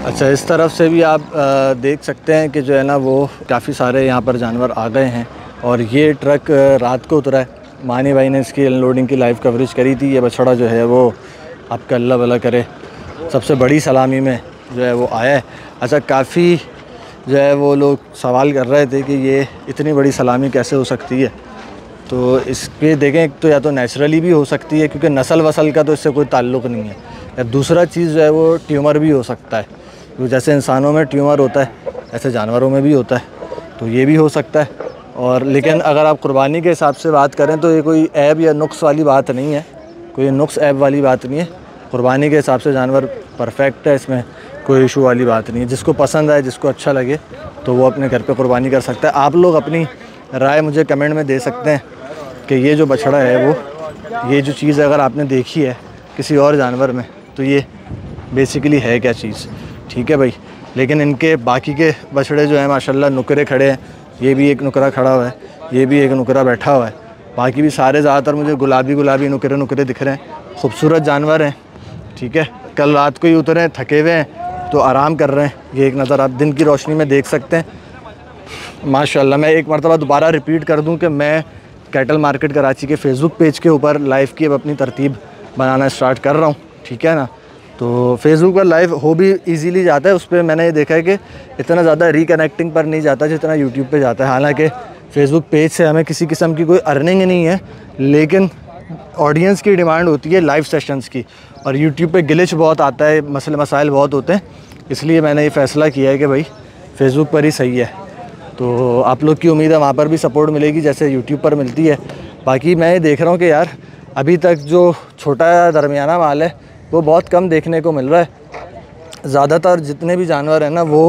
अच्छा, इस तरफ से भी आप देख सकते हैं कि जो है ना वो काफ़ी सारे यहाँ पर जानवर आ गए हैं। और ये ट्रक रात को उतरा है। मानी भाई ने इसकी अनलोडिंग की लाइव कवरेज करी थी। ये बछड़ा जो है वो आपका अल्लाह भला करे सबसे बड़ी सलामी में जो है वो आया है। अच्छा, काफ़ी जो है वो लोग सवाल कर रहे थे कि ये इतनी बड़ी सलामी कैसे हो सकती है। तो इसके देखें, तो या तो नेचुरली भी हो सकती है क्योंकि नस्ल वसल का तो इससे कोई ताल्लुक़ नहीं है, या दूसरा चीज़ जो है वो ट्यूमर भी हो सकता है। तो जैसे इंसानों में ट्यूमर होता है ऐसे जानवरों में भी होता है, तो ये भी हो सकता है। और लेकिन अगर आप कुर्बानी के हिसाब से बात करें तो ये कोई ऐब या नुक्स वाली बात नहीं है, कोई नुक्स ऐब वाली बात नहीं है। कुर्बानी के हिसाब से जानवर परफेक्ट है, इसमें कोई इशू वाली बात नहीं है। जिसको पसंद आए, जिसको अच्छा लगे तो वो अपने घर पे कुर्बानी कर सकता है। आप लोग अपनी राय मुझे कमेंट में दे सकते हैं कि ये जो बछड़ा है वो, ये जो चीज़ अगर आपने देखी है किसी और जानवर में तो ये बेसिकली है क्या चीज़, ठीक है भाई। लेकिन इनके बाकी के बछड़े जो हैं माशाल्लाह नुकरे खड़े हैं। ये भी एक नुकरा खड़ा हुआ है, ये भी एक नुकरा बैठा हुआ है। बाकी भी सारे ज़्यादातर मुझे गुलाबी गुलाबी नुकरे नुकरे दिख रहे हैं। खूबसूरत जानवर हैं, ठीक है। कल रात को ही उतरे हैं, थके हुए हैं तो आराम कर रहे हैं। ये एक नज़र आप दिन की रोशनी में देख सकते हैं माशाल्लाह। मैं एक मरतबा दोबारा रिपीट कर दूं कि मैं कैटल मार्केट कराची के फेसबुक पेज के ऊपर लाइव की अब अपनी तरतीब बनाना स्टार्ट कर रहा हूँ, ठीक है ना। तो फेसबुक पर लाइव हो भी इजीली जाता है। उस पर मैंने ये देखा है कि इतना ज़्यादा रिकनेक्टिंग पर नहीं जाता जितना यूट्यूब पे जाता है। हालांकि फेसबुक पेज से हमें किसी किस्म की कोई अर्निंग नहीं है, लेकिन ऑडियंस की डिमांड होती है लाइव सेशंस की। और यूट्यूब पे ग्लिच बहुत आता है, मसले मसाइल बहुत होते हैं, इसलिए मैंने ये फ़ैसला किया है कि भाई फेसबुक पर ही सही है। तो आप लोग की उम्मीद है वहाँ पर भी सपोर्ट मिलेगी जैसे यूट्यूब पर मिलती है। बाकी मैं ये देख रहा हूँ कि यार अभी तक जो छोटा दरमियाना माल है वो बहुत कम देखने को मिल रहा है। ज़्यादातर जितने भी जानवर हैं ना वो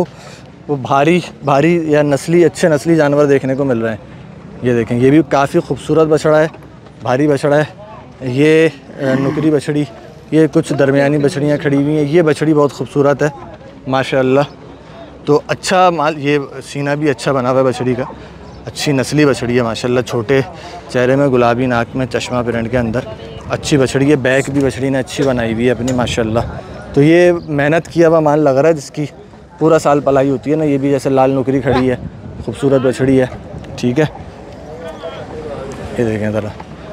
भारी या अच्छे नस्ली जानवर देखने को मिल रहे हैं। ये देखें, ये भी काफ़ी खूबसूरत बछड़ा है, भारी बछड़ा है। ये नुकरी बछड़ी, ये कुछ दरमियानी बछड़ियाँ खड़ी हुई हैं। ये बछड़ी बहुत खूबसूरत है माशाल्लाह। तो अच्छा माल, ये सीना भी अच्छा बना हुआ है बछड़ी का, अच्छी नस्ली बछड़ी है माशाल्लाह। छोटे चेहरे में, गुलाबी नाक में, चश्मा प्रिंट के अंदर अच्छी बछड़ी है। बैक भी बछड़ी ने अच्छी बनाई हुई है अपनी माशाल्लाह। तो ये मेहनत किया हुआ माल लग रहा है जिसकी पूरा साल पलाई होती है ना। ये भी जैसे लाल नुकरी खड़ी है, खूबसूरत बछड़ी है, ठीक है। ये देखें ज़रा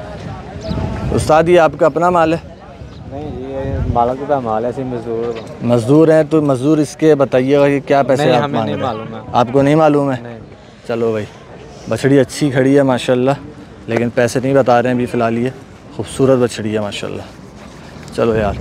उस्ताद, ये आपका अपना माल है? नहीं, ये मालिक का माल है, ऐसे मज़दूर हैं। तो मज़दूर इसके बताइएगा कि क्या पैसे आप मांग रहे हैं? आपको नहीं मालूम है? नहीं। चलो भाई, बछड़ी अच्छी खड़ी है माशाल्लाह, लेकिन पैसे नहीं बता रहे हैं अभी फ़िलहाल। ये खूबसूरत बछड़ी है माशाल्लाह। चलो यार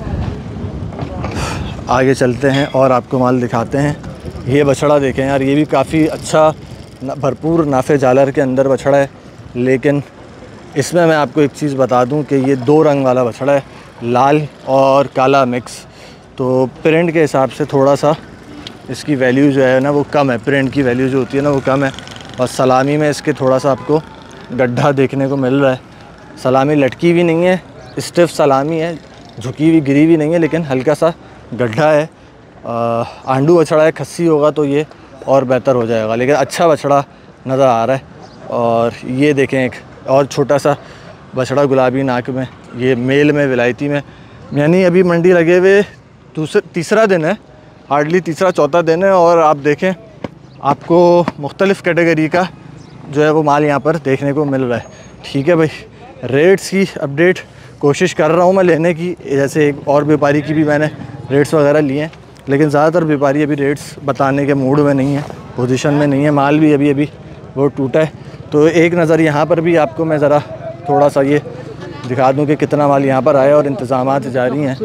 आगे चलते हैं और आपको माल दिखाते हैं। ये बछड़ा देखें यार, ये भी काफ़ी अच्छा भरपूर नाफे जालर के अंदर बछड़ा है। लेकिन इसमें मैं आपको एक चीज़ बता दूं कि ये 2 रंग वाला बछड़ा है, लाल और काला मिक्स। तो प्रिंट के हिसाब से थोड़ा सा इसकी वैल्यू जो है ना वो कम है, प्रिंट की वैल्यू जो होती है ना वो कम है। और सलामी में इसके थोड़ा सा आपको गड्ढा देखने को मिल रहा है। सलामी लटकी भी नहीं है, स्टिफ सलामी है, झुकी हुई गिरी भी नहीं है, लेकिन हल्का सा गड्ढा है। आंडू बछड़ा है, खस्सी होगा तो ये और बेहतर हो जाएगा, लेकिन अच्छा बछड़ा नज़र आ रहा है। और ये देखें एक और छोटा सा बछड़ा गुलाबी नाक में, ये मेल में, विलायती में। यानी अभी मंडी लगे हुए तीसरा दिन है, हार्डली तीसरा चौथा दिन है। और आप देखें आपको मुख्तलिफ़ कैटेगरी का जो है वो माल यहाँ पर देखने को मिल रहा है, ठीक है भाई। रेट्स की अपडेट कोशिश कर रहा हूँ मैं लेने की, जैसे एक और व्यापारी की भी मैंने रेट्स वगैरह लिए हैं, लेकिन ज़्यादातर व्यापारी अभी रेट्स बताने के मूड में नहीं है, पोजीशन में नहीं है। माल भी अभी वो टूटा है। तो एक नज़र यहाँ पर भी आपको मैं ज़रा थोड़ा सा ये दिखा दूँ कि कितना माल यहाँ पर आया और इंतज़ामात जारी हैं।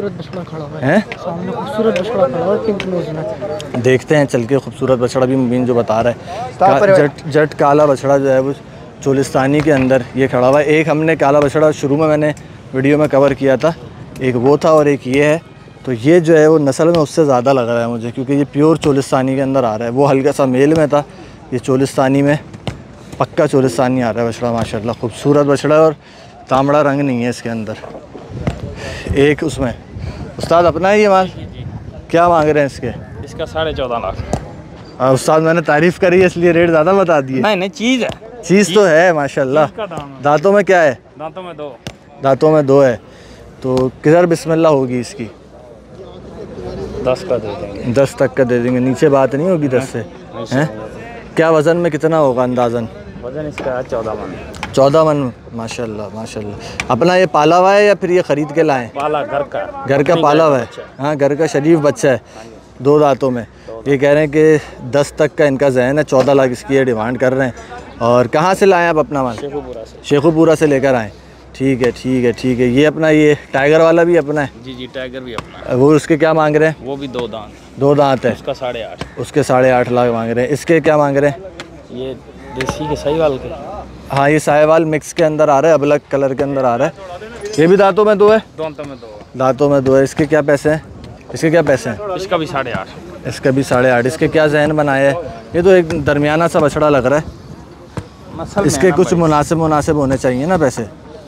देखते हैं चल के, खूबसूरत बछड़ा भी मुबीन जो बता रहा है। जट काला बछड़ा जो है वो चोलिस्तानी के अंदर ये खड़ा हुआ है। एक हमने काला बछड़ा शुरू में मैंने वीडियो में कवर किया था, एक वो था और एक ये है। तो ये जो है वो नस्ल में उससे ज़्यादा लग रहा है मुझे, क्योंकि ये प्योर चोलिस्तानी के अंदर आ रहा है। वो हल्का सा मेल में था, ये चोलिस्तानी में पक्का चोलिस्तानी आ रहा है बछड़ा माशाल्लाह। खूबसूरत बछड़ा है और तांबड़ा रंग नहीं है इसके अंदर। एक उसमें उस्ताद अपना है ये माल, क्या मांग रहे हैं इसके? इसका 14.5 लाख। उस्ताद मैंने तारीफ़ करी है इसलिए रेट ज़्यादा बता दिए। नहीं चीज़ है, चीज़ तो है माशाल्लाह। दांतों में क्या है? दांतों में 2। दांतों में 2 है। तो किधर बिस्मिल्लाह होगी इसकी? 10 का दे देंगे। 10 तक का दे देंगे, नीचे बात नहीं होगी 10 से हैं? क्या वज़न में कितना होगा अंदाज़न? वजन इसका 14 मन। 14 मन। माशाल्लाह माशाल्लाह। अपना ये पाला हुआ है या फिर ये ख़रीद के लाएँ? पाला घर का। घर का पाला हुआ है। हाँ, घर का शरीफ बच्चा है, 2 दांतों में। ये कह रहे हैं कि 10 तक का इनका ज़हन है, 14 लाख इसकी ये डिमांड कर रहे हैं। और कहाँ से लाएँ आप अपना माल? शेखुपुरा से। शेखुपुरा से लेकर आएँ। ठीक है ठीक है ठीक है। ये अपना ये टाइगर वाला भी अपना है? जी टाइगर भी अपना है। वो उसके क्या मांग रहे हैं? वो भी 2 दांत। 2 दांत है। उसका 8.5। उसके 8.5 लाख मांग रहे हैं। इसके क्या मांग रहे हैं? ये देसी के साहिवाल के। हाँ, ये साहिवाल मिक्स के अंदर आ रहा है, अलग कलर के अंदर आ रहा है। ये भी दांतों में 2 है? दांतों में 2। दांतों में 2 है। इसके क्या पैसे हैं? इसके क्या पैसे हैं? इसका भी 8.5। इसका भी 8.5। इसके क्या जहन बनाया है? ये तो एक दरमियाना सा बछड़ा लग रहा है। इसके कुछ मुनासिब होने चाहिए ना पैसे।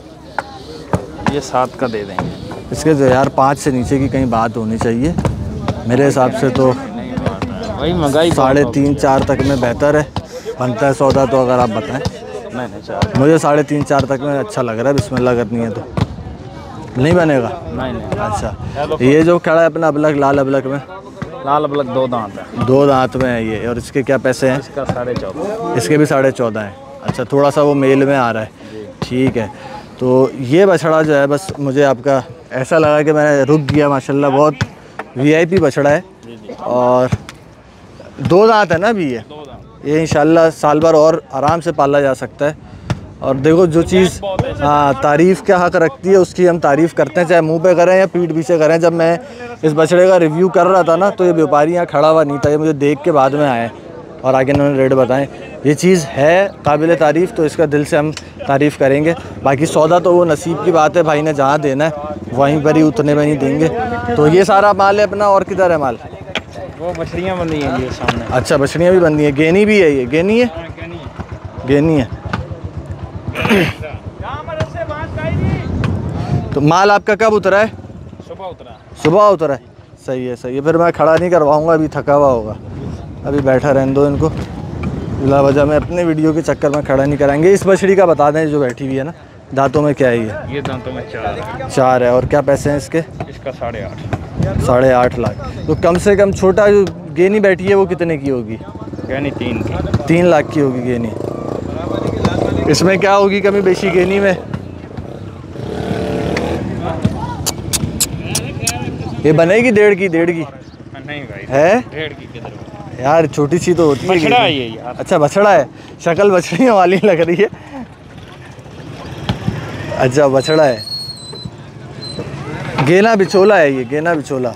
ये 7 का दे देंगे। इसके जो यार 5 से नीचे की कहीं बात होनी चाहिए मेरे हिसाब से। तो वही महंगाई 3.5-4 तक में बेहतर है, बनता है सौदा। तो अगर आप बताएं। नहीं 4। मुझे 3.5-4 तक में अच्छा लग रहा है। बिस्मिल्लाह करनी है तो नहीं बनेगा? नहीं। अच्छा, ये जो खड़ा है अपना अबलग, लाल अबलग में? लाल अबलग 2 दांत है। 2 दांत में है ये। और इसके क्या पैसे हैं? इसका 14.5। इसके भी 14.5 हैं। अच्छा, थोड़ा सा वो मेल में आ रहा है। ठीक है। तो ये बछड़ा जो है, बस मुझे आपका ऐसा लगा कि मैं रुक गया। माशाल्लाह बहुत VIP बछड़ा है। और 2 दांत है ना अभी ये इंशाल्लाह साल भर और आराम से पाला जा सकता है। और देखो जो चीज़ तारीफ़ का हक़ रखती है उसकी हम तारीफ़ करते हैं, चाहे मुंह पे करें या पीठ पीछे करें। जब मैं इस बछड़े का रिव्यू कर रहा था ना, तो ये व्यापारी यहाँ खड़ा हुआ नहीं था, ये मुझे देख के बाद में आए और आगे इन्होंने रेट बताएं। ये चीज़ है काबिल तारीफ़, तो इसका दिल से हम तारीफ़ करेंगे। बाकी सौदा तो वो नसीब की बात है, भाई ने जहाँ देना है वहीं पर ही, उतने में नहीं देंगे। तो ये सारा माल है अपना। और किधर है माल? वो बछड़ियाँ बंधी हैं ये सामने। अच्छा, बछड़ियाँ भी बंधी हैं। गेनी भी है? ये गेनी है? गेनी है। तो माल आपका कब उतरा है? सुबह उतरा। सुबह उतरा है। सही है सही है। फिर मैं खड़ा नहीं करवाऊँगा, अभी थका हुआ होगा, अभी बैठा रहने दो इनको। बिला वजह में अपने वीडियो के चक्कर में खड़ा नहीं कराएंगे। इस बछड़ी का बता दें जो बैठी हुई है ना, दांतों में क्या है ये दांतों में 4 है। और क्या पैसे हैं इसके? इसका 8.5। 8.5 लाख। तो कम से कम छोटा जो गेनी बैठी है वो कितने की होगी? गेनी 3 की। 3 लाख की होगी गेनी। इसमें क्या होगी कमी बेशी गेनी में? ये बनेगी 1.5 की? 1.5 की नहीं भाई है? 1.5 की किधर यार, छोटी सी तो होती है। बछड़ा है ये यार। अच्छा, बछड़ा है। शक्ल बछड़ियों वाली लग रही है। अच्छा, बछड़ा है। गेना बिचोला है ये, गेना बिचोला।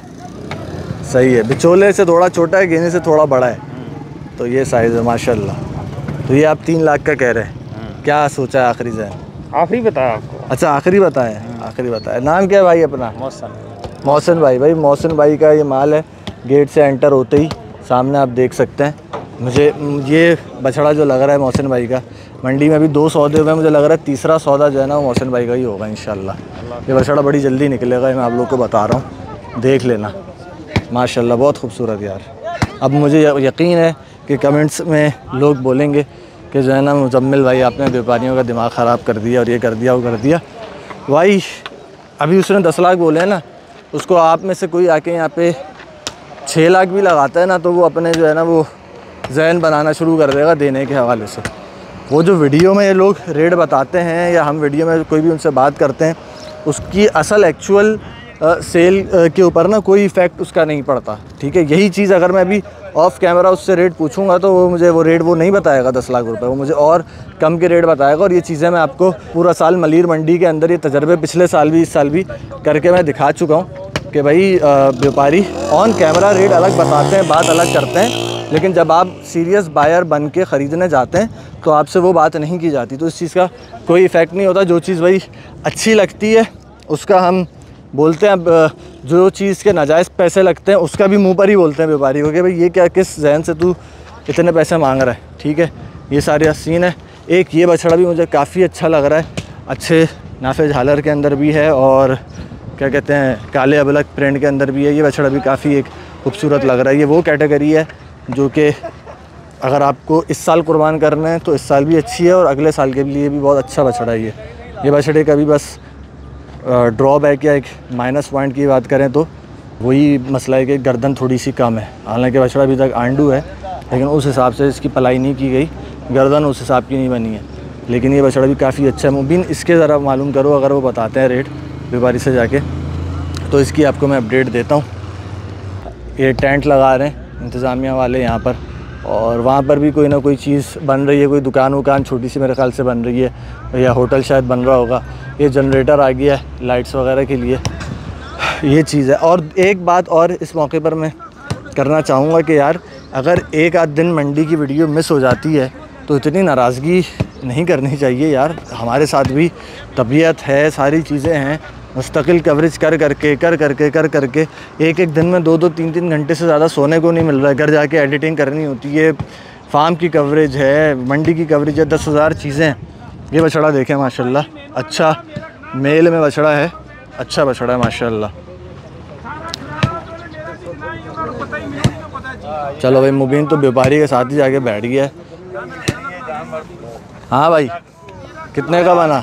सही है, बिचोले से थोड़ा छोटा है, गेने से थोड़ा बड़ा है। तो ये साइज़ है माशाल्लाह। तो ये आप 3 लाख का कह रहे हैं। क्या सोचा है आखिरी से? आखिरी बताया आपको। अच्छा, आखिरी बताया। आखिरी बताया। नाम क्या है भाई अपना? मौसम भाई। मौसम भाई का ये माल है। गेट से एंटर होते ही सामने आप देख सकते हैं। मुझे ये बछड़ा जो लग रहा है मौसम भाई का, मंडी में अभी 2 सौदे हुए, मुझे लग रहा है तीसरा सौदा जो है ना वो मौसम भाई का ही होगा इंशाल्लाह। ये बछड़ा बड़ी जल्दी निकलेगा, मैं आप लोग को बता रहा हूँ, देख लेना। माशाल्लाह बहुत खूबसूरत यार। अब मुझे यकीन है कि कमेंट्स में लोग बोलेंगे कि जो है ना मुजम्मिल भाई आपने व्यापारियों का दिमाग ख़राब कर दिया और ये कर दिया वो कर दिया। भाई अभी उसने 10 लाख बोले हैं ना, उसको आप में से कोई आके यहाँ पे 6 लाख भी लगाता है ना, तो वो अपने जो है ना वो जहन बनाना शुरू कर देगा देने के हवाले से। वो जो वीडियो में ये लोग रेट बताते हैं या हम वीडियो में कोई भी उनसे बात करते हैं, उसकी असल एक्चुअल सेल के ऊपर ना कोई इफ़ेक्ट उसका नहीं पड़ता। ठीक है, यही चीज़ अगर मैं अभी ऑफ़ कैमरा उससे रेट पूछूंगा तो वो मुझे वो रेट वो नहीं बताएगा 10 लाख रुपए, वो मुझे और कम के रेट बताएगा। और ये चीज़ें मैं आपको पूरा साल मलीर मंडी के अंदर ये तजर्बे पिछले साल भी इस साल भी करके मैं दिखा चुका हूँ कि भाई व्यापारी ऑन कैमरा रेट अलग बताते हैं, बात अलग करते हैं, लेकिन जब आप सीरियस बायर बन के ख़रीदने जाते हैं तो आपसे वो बात नहीं की जाती। तो इस चीज़ का कोई इफ़ेक्ट नहीं होता। जो चीज़ भाई अच्छी लगती है उसका हम बोलते हैं। अब जो चीज़ के नाजायज़ पैसे लगते हैं उसका भी मुंह पर ही बोलते हैं व्यापारी को कि भाई ये क्या, किस जहन से तू इतने पैसे मांग रहा है। ठीक है, ये सारे सीन है। एक ये बछड़ा भी मुझे काफ़ी अच्छा लग रहा है, अच्छे नाफे झालर के अंदर भी है और क्या कहते हैं काले अबलग प्रिंट के अंदर भी है। ये बछड़ा भी काफ़ी एक खूबसूरत लग रहा है। ये वो कैटेगरी है जो कि अगर आपको इस साल कुर्बान करना है तो इस साल भी अच्छी है और अगले साल के लिए भी बहुत अच्छा बछड़ा है ये बछड़े का भी बस ड्रॉबैक या एक माइनस पॉइंट की बात करें तो वही मसला है कि गर्दन थोड़ी सी कम है, हालांकि बछड़ा अभी तक आंडू है, लेकिन उस हिसाब से इसकी पलाई नहीं की गई, गर्दन उस हिसाब की नहीं बनी है। लेकिन ये बछड़ा भी काफ़ी अच्छा है। मुबीन इसके ज़रा मालूम करो, अगर वो बताते हैं रेट व्यापारी से जाके, तो इसकी आपको मैं अपडेट देता हूँ। ये टेंट लगा रहे हैं इंतज़ामिया वाले यहाँ पर, और वहाँ पर भी कोई ना कोई चीज़ बन रही है, कोई दुकान वुकान छोटी सी मेरे ख्याल से बन रही है, या होटल शायद बन रहा होगा। ये जनरेटर आ गया है लाइट्स वगैरह के लिए, ये चीज़ है। और एक बात और इस मौके पर मैं करना चाहूँगा कि यार अगर एक आध दिन मंडी की वीडियो मिस हो जाती है तो इतनी नाराज़गी नहीं करनी चाहिए यार। हमारे साथ भी तबीयत है, सारी चीज़ें हैं, मुस्तकिल कवरेज कर करके एक दिन में 2-2 3-3 घंटे से ज़्यादा सोने को नहीं मिल रहा है। घर जाके एडिटिंग करनी होती है, फार्म की कवरेज है, मंडी की कवरेज है, 10,000 चीज़ें हैं। ये बछड़ा देखें माशाल्लाह, अच्छा मेल में बछड़ा है, अच्छा बछड़ा है माशाल्लाह। चलो भाई, मुबीन तो व्यापारी के साथ ही जाके बैठ गया है। हाँ भाई, कितने का बना?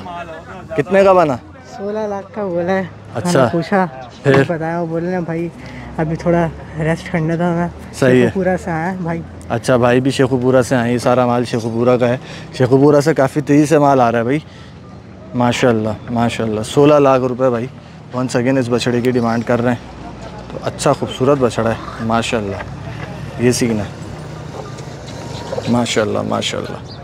16 लाख का बोला है। अच्छा, पूछा फिर बताया, वो बोले ना भाई अभी थोड़ा रेस्ट करना था मैं। सही है, पूरा से आया भाई। अच्छा भाई भी शेखुपुरा से आए, सारा माल शेखुपुरा का है। शेखुपुरा से काफ़ी तेज़ी से माल आ रहा है भाई, माशाल्लाह माशाल्लाह। 16 लाख रुपए भाई वंस अगेन इस बछड़े की डिमांड कर रहे हैं। तो अच्छा खूबसूरत बछड़ा है माशाल्लाह, ये सीन है माशाल्लाह माशाल्लाह।